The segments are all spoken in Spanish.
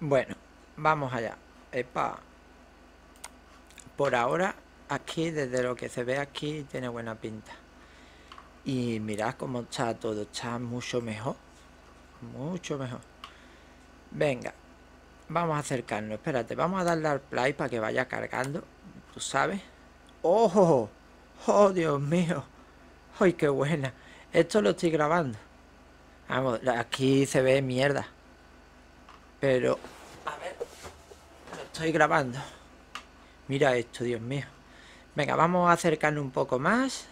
Bueno, vamos allá. Epa, por ahora, aquí, desde lo que se ve aquí, tiene buena pinta. Y mirad cómo está todo, está mucho mejor. Mucho mejor. Venga, vamos a acercarnos. Espérate, vamos a darle al play para que vaya cargando. ¿Tú sabes? ¡Oh! ¡Oh, Dios mío! ¡Ay, qué buena! Esto lo estoy grabando. Vamos, aquí se ve mierda. Pero, a ver, lo estoy grabando. Mira esto, Dios mío. Venga, vamos a acercarnos un poco más.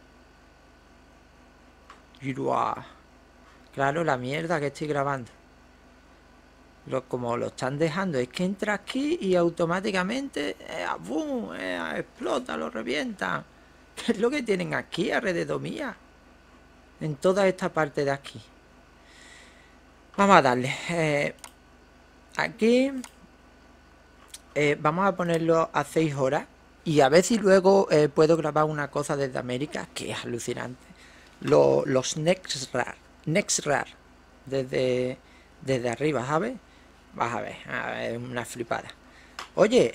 Y ¡guau! Claro, la mierda que estoy grabando. Como lo están dejando, es que entra aquí y automáticamente ¡bum! Explota, lo revienta. ¿Qué es lo que tienen aquí alrededor mía? En toda esta parte de aquí. Vamos a darle. Aquí vamos a ponerlo a 6 horas. Y a ver si luego puedo grabar una cosa desde América, que es alucinante. Los Nextrar. Desde, desde arriba, ¿sabes? Vas a ver, una flipada. Oye,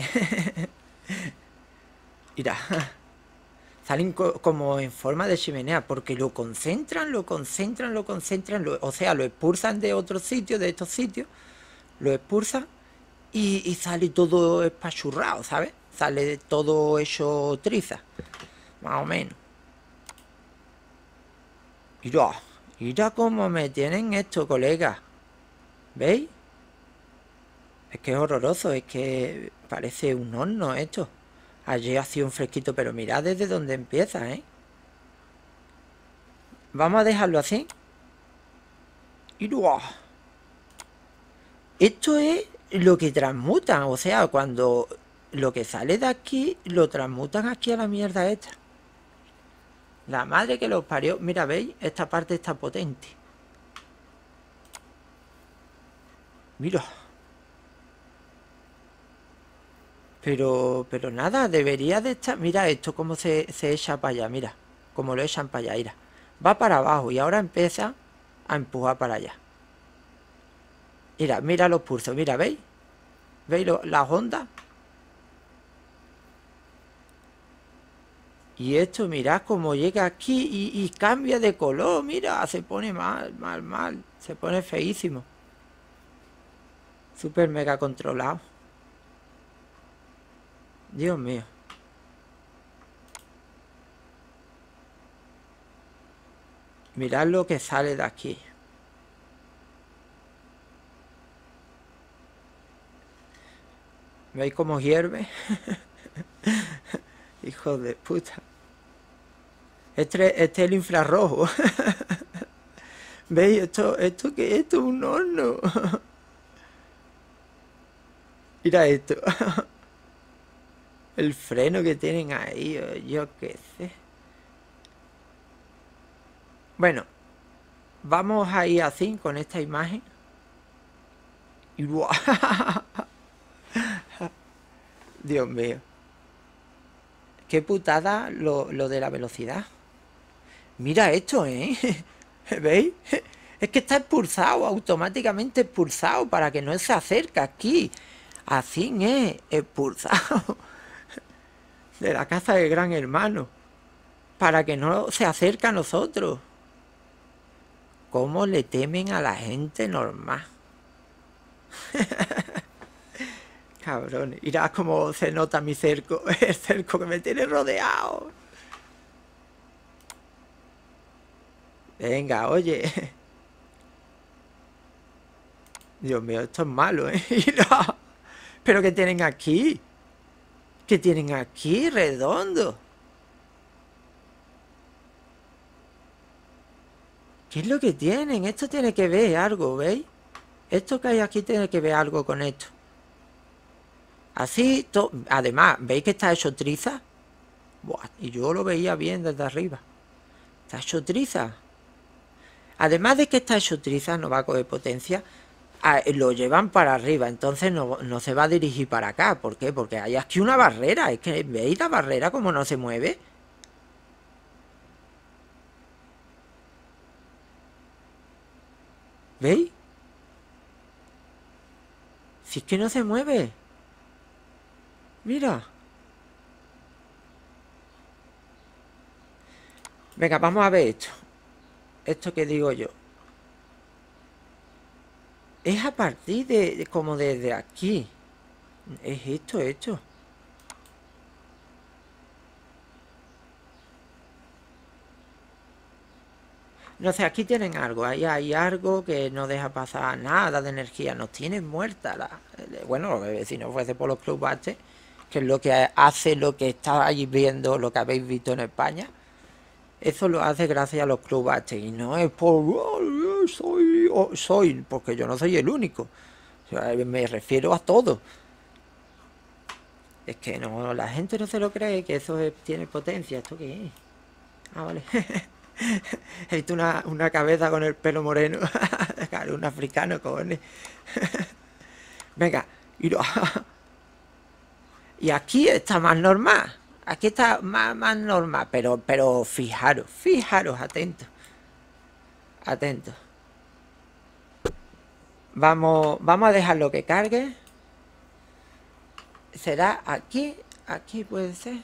mira, salen como en forma de chimenea, porque lo concentran, lo concentran, lo concentran, o sea, lo expulsan de otros sitios, de estos sitios, lo expulsan y sale todo espachurrado, ¿sabes? Sale todo hecho triza, más o menos. Mira, mira cómo me tienen esto, colega. ¿Veis? Es que es horroroso, es que parece un horno esto. Allí hacía un fresquito, pero mirad desde dónde empieza, ¿eh? Vamos a dejarlo así. Y ¡guau! Esto es lo que transmutan, o sea, cuando lo que sale de aquí lo transmutan aquí a la mierda esta. La madre que los parió. Mira, ¿veis? Esta parte está potente. Mira. Pero nada, debería de estar. Mira esto, cómo se echa para allá, mira. Cómo lo echan para allá, mira. Va para abajo y ahora empieza a empujar para allá. Mira, mira los pulsos, mira, ¿veis? ¿Veis las ondas? Y esto, mirad cómo llega aquí y cambia de color, mira, se pone mal, mal, mal, se pone feísimo. Super mega controlado. Dios mío. Mirad lo que sale de aquí. ¿Veis cómo hierve? Hijo de puta. Este es el infrarrojo. ¿Veis? ¿Esto qué es? Esto es un horno. Mira esto. El freno que tienen ahí, yo qué sé. Bueno, vamos a ir así con esta imagen. Y ¡buah! Dios mío. Qué putada lo de la velocidad. Mira esto, ¿eh? ¿Veis? Es que está expulsado, automáticamente expulsado para que no se acerque aquí. Así es, expulsado de la casa del gran hermano. Para que no se acerque a nosotros. ¿Cómo le temen a la gente normal? Cabrones, irá cómo se nota mi cerco. El cerco que me tiene rodeado. Venga, oye. Dios mío, esto es malo, ¿eh? Mira. ¿Pero qué tienen aquí? ¿Qué tienen aquí, redondo? ¿Qué es lo que tienen? Esto tiene que ver algo, ¿veis? Esto que hay aquí tiene que ver algo con esto. Así, además, ¿veis que está hecho triza? Buah, y yo lo veía bien desde arriba. Está hecho triza. Además de que está hecho triza, no va a coger potencia, lo llevan para arriba, entonces no se va a dirigir para acá. ¿Por qué? Porque hay aquí una barrera. Es que, ¿veis la barrera como no se mueve? ¿Veis? Si es que no se mueve. Mira. Venga, vamos a ver esto. Esto que digo yo. Es a partir como desde aquí. Es esto. No sé, aquí tienen algo. Ahí hay algo que no deja pasar nada de energía. Nos tienen muerta bueno, si no fuese por los club baches, que es lo que hace lo que estáis viendo, lo que habéis visto en España. Eso lo hace gracias a los club baches. Y no es por... soy, porque yo no soy el único. O sea, me refiero a todo. Es que no, la gente no se lo cree, que eso tiene potencia. ¿Esto qué es? Ah, vale. He visto una cabeza con el pelo moreno. Claro, un africano, cojones. Venga, y aquí está más normal. Aquí está más normal. Pero fijaros, atentos. Vamos a dejarlo que cargue. ¿Será aquí? Aquí puede ser.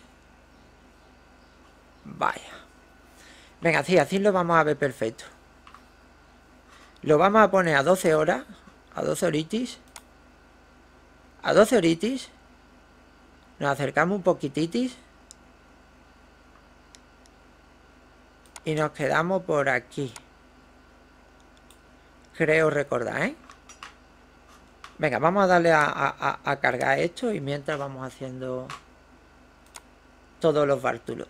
Vaya. Venga, sí, así lo vamos a ver perfecto. Lo vamos a poner a 12 horas. A 12 horitis. A 12 horitis. Nos acercamos un poquititis. Y nos quedamos por aquí. Creo recordar, ¿eh? Venga, vamos a darle a cargar esto. Y mientras vamos haciendo todos los bártulos.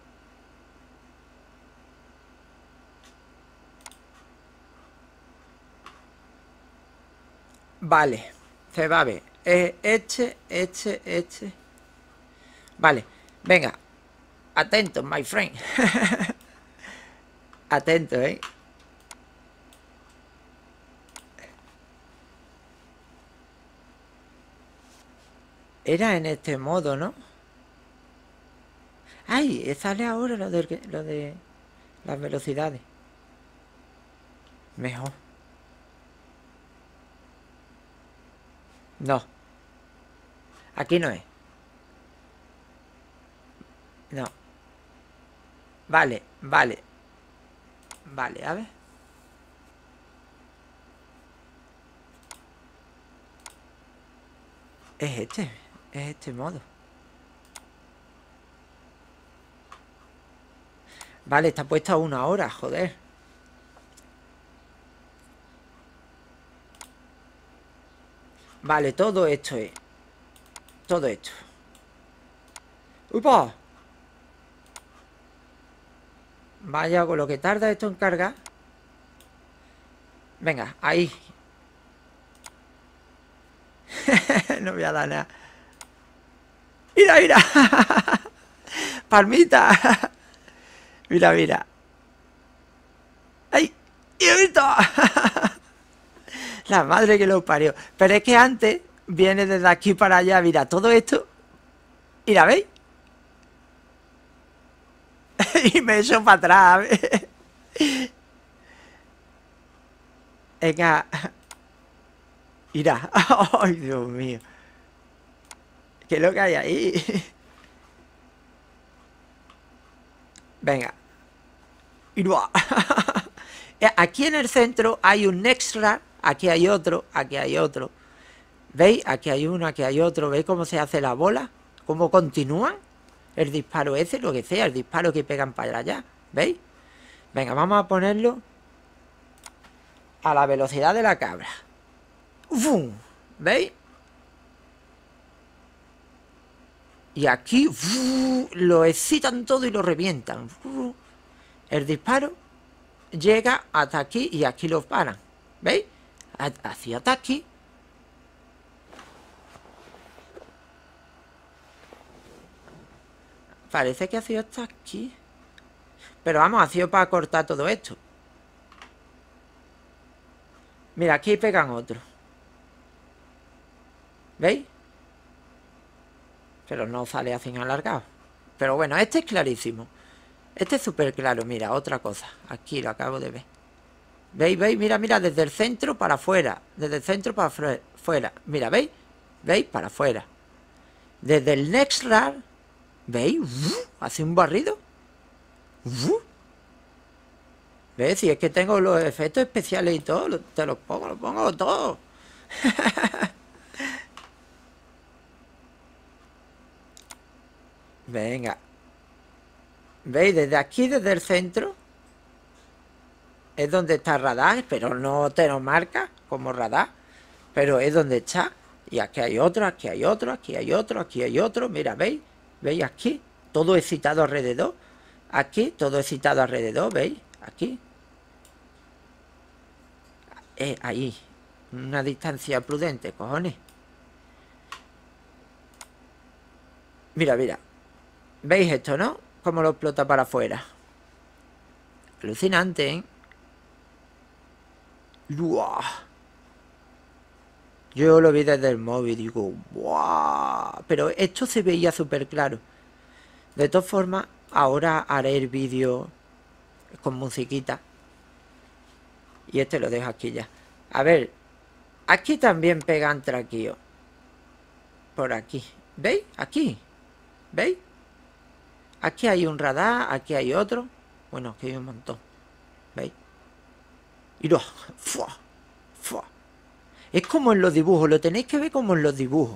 Vale, se va a ver. Este. Vale, venga. Atento, my friend. Atento, ¿eh? Era en este modo, ¿no? ¡Ay! Sale ahora lo de las velocidades. Mejor. No. Aquí no es. No. Vale. Vale, a ver. Es este modo. Vale, está puesto a 1 hora, joder. Vale, todo esto es. Todo esto. ¡Upa! Vaya, con lo que tarda esto en cargar. Venga, ahí. No voy a dar nada. Mira. Palmita. Mira. ¡Ay! ¡Y he visto! La madre que lo parió. Pero es que antes viene desde aquí para allá. Mira, todo esto. Mira, ¿veis? Y me echo para atrás. Venga. Mira. Ay, Dios mío. ¿Qué es lo que hay ahí? Venga. Aquí en el centro hay un extra. Aquí hay otro. ¿Veis? Aquí hay uno, aquí hay otro. ¿Veis cómo se hace la bola? ¿Cómo continúan? El disparo ese, lo que sea, el disparo que pegan para allá. ¿Veis? Venga, vamos a ponerlo a la velocidad de la cabra. ¡Ufum! ¿Veis? Y aquí lo excitan todo y lo revientan. El disparo llega hasta aquí y aquí lo paran. ¿Veis? Hacia hasta aquí. Parece que ha sido hasta aquí. Pero vamos, ha sido para cortar todo esto. Mira, aquí pegan otro. ¿Veis? Pero no sale así alargado. Pero bueno, este es clarísimo. Este es súper claro. Mira, otra cosa. Aquí lo acabo de ver. ¿Veis? Mira, desde el centro para afuera. Desde el centro para afuera. Mira, ¿veis? ¿Veis? Para afuera. Desde el Next Rar, ¿veis? Hace un barrido. ¿Ves? Si es que tengo los efectos especiales y todo, te los pongo todo. Venga. ¿Veis? Desde aquí, desde el centro, es donde está radar, pero no te lo marca como radar, pero es donde está. Y aquí hay otro, aquí hay otro, aquí hay otro, aquí hay otro. Mira, ¿veis? ¿Veis aquí? Todo excitado alrededor. Aquí, todo excitado alrededor, ¿veis? Aquí. Ahí. Una distancia prudente, cojones. Mira, mira. ¿Veis esto, no? Cómo lo explota para afuera. Alucinante, ¿eh? ¡Buah! Yo lo vi desde el móvil y digo, ¡buah! Pero esto se veía súper claro. De todas formas, ahora haré el vídeo con musiquita. Y este lo dejo aquí ya. A ver, aquí también pegan traquío. Por aquí. ¿Veis? Aquí. ¿Veis? Aquí hay un radar, aquí hay otro. Bueno, aquí hay un montón. ¿Veis? Y no. ¡Fua! ¡Fua! Es como en los dibujos, lo tenéis que ver como en los dibujos.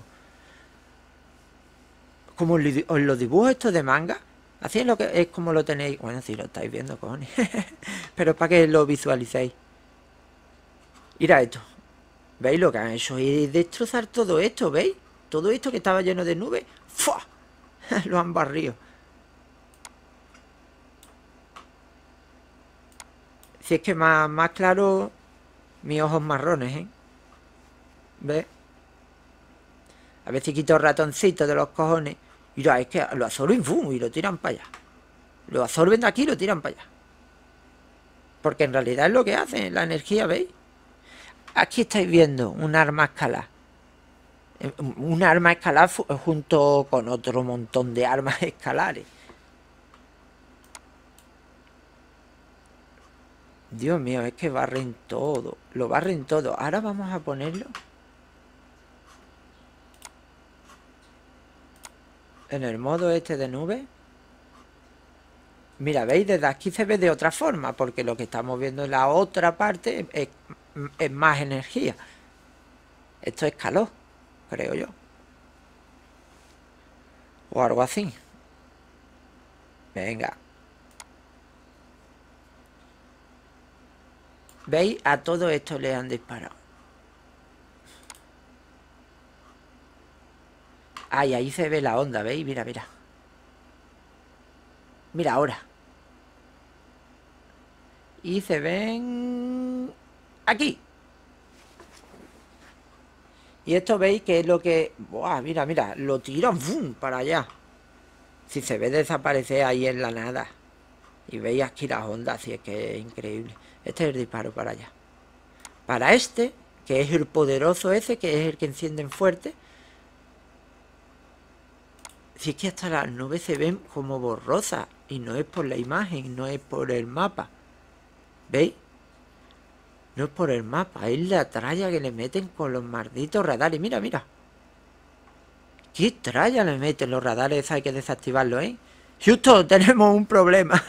Como en los dibujos estos de manga. Así es como lo tenéis. Bueno, si lo estáis viendo, cojones. Pero para que lo visualicéis. Mira esto. ¿Veis lo que han hecho? Y destrozar todo esto, ¿veis? Todo esto que estaba lleno de nubes. ¡Fua! Lo han barrido. Si es que más claro, mis ojos marrones, ¿eh? ¿Ves? A ver si quito el ratoncito de los cojones. Mira, es que lo absorben y lo tiran para allá. Lo absorben de aquí y lo tiran para allá. Porque en realidad es lo que hacen, la energía, ¿veis? Aquí estáis viendo un arma escalar. Un arma escalar junto con otro montón de armas escalares. Dios mío, es que barren todo. Lo barren todo. Ahora vamos a ponerlo en el modo este de nube. Mira, veis, desde aquí se ve de otra forma, porque lo que estamos viendo en la otra parte es más energía. Esto es calor, creo yo. O algo así. Venga. ¿Veis? A todo esto le han disparado. Ay, ahí se ve la onda, ¿veis? Mira, mira. Mira ahora. Y se ven... aquí. Y esto veis que es lo que... ¡Buah! Mira, mira. Lo tiran ¡fum! Para allá. Si se ve desaparecer ahí en la nada. Y veis aquí las ondas. Si es que es increíble. Este es el disparo para allá. Para este, que es el poderoso ese, que es el que encienden fuerte. Si es que hasta las nubes se ven como borrosas. Y no es por la imagen, no es por el mapa. ¿Veis? No es por el mapa, es la tralla que le meten con los malditos radares. Mira, mira. ¿Qué tralla le meten los radares? Esa hay que desactivarlo, ¿eh? Justo, tenemos un problema.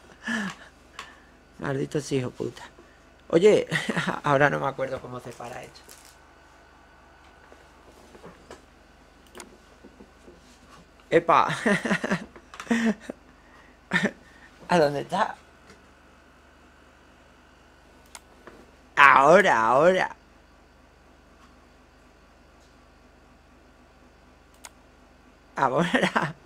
Malditos hijos puta. Oye, ahora no me acuerdo cómo se para esto. ¡Epa! ¿A dónde está? Ahora, ahora. Ahora.